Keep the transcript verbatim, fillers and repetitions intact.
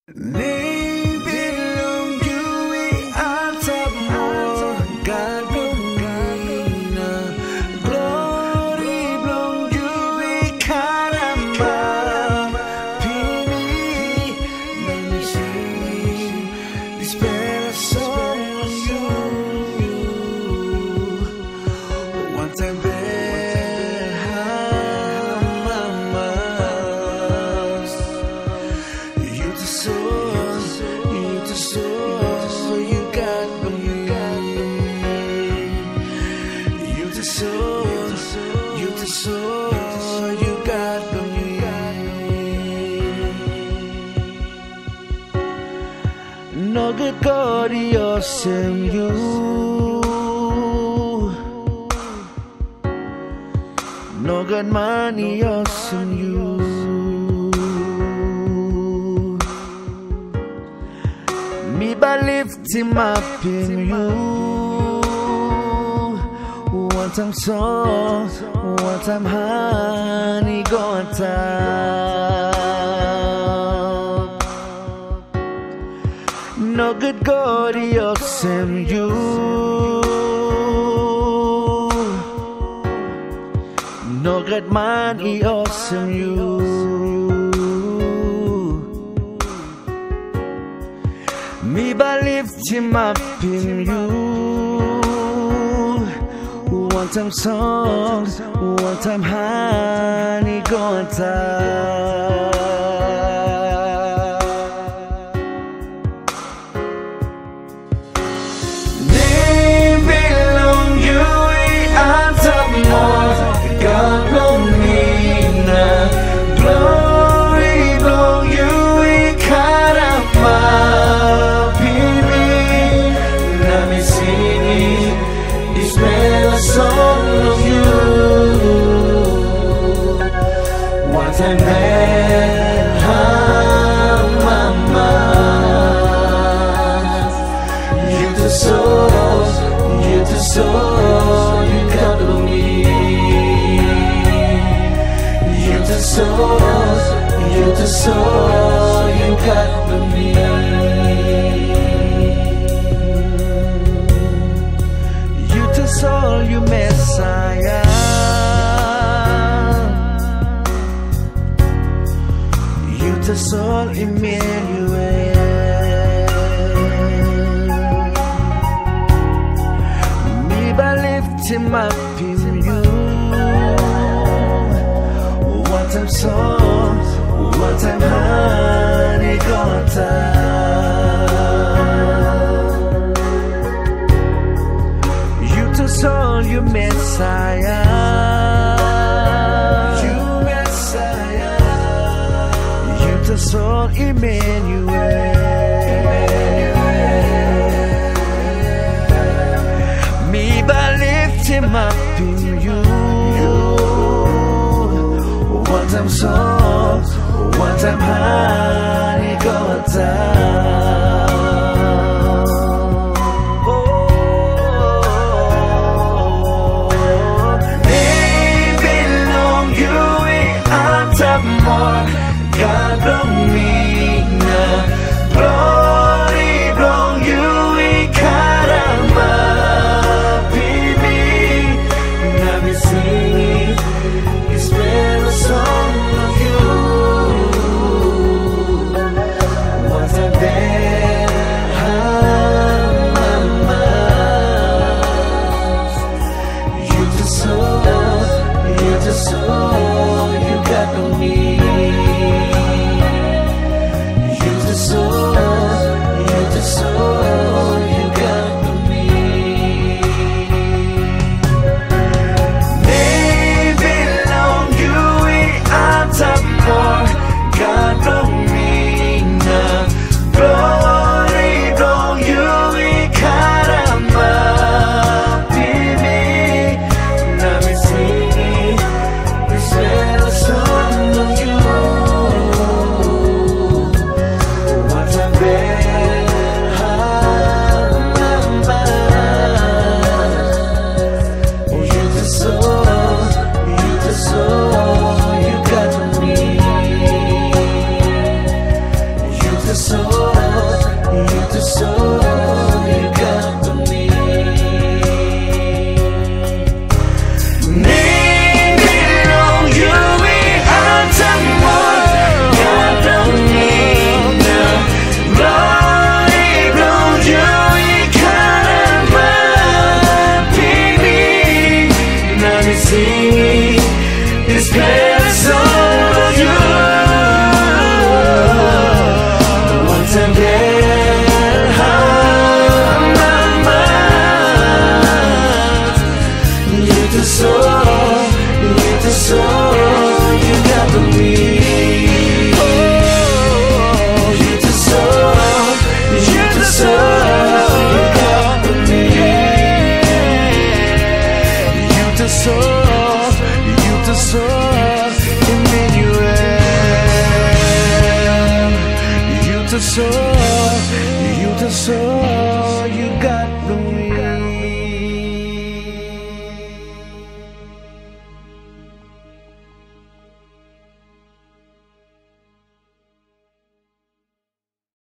Name belong you, we are top more. God belong na. Glory belong you, we karama. Pini, nanisi, dispel a song on you. One time there, mamas. You the source, you the source, you got me. You the source, you the source, you got me. No good God, you're same you. No good money, you're same you. Me by lifting up in you. One time song, one time honey, go on top. No good God, you're same you. No good money, you're same you. Me by lift him up in you. One time song, one time honey, go on top. Name belong you, we are top more. God belong me now. Glory belong you, we karama. Song of you. One time there, mama. You the soul, you the soul, you got me. You the soul, you the soul, you got me. Soul, you Messiah. You the soul, Emmanuel. Me by lift him up in you. One time song, one time honey, gone time. Soul, you Messiah. You Messiah. You the soul, Emmanuel. Me by lift him up in you. One time song, one time honey, go down. More. God belong me now. Glory belong you, we karama. Baby, now we sing. It's been a song of you. Once I'm there, mama. You the soul, you the soul, you got me. soar, you to soar.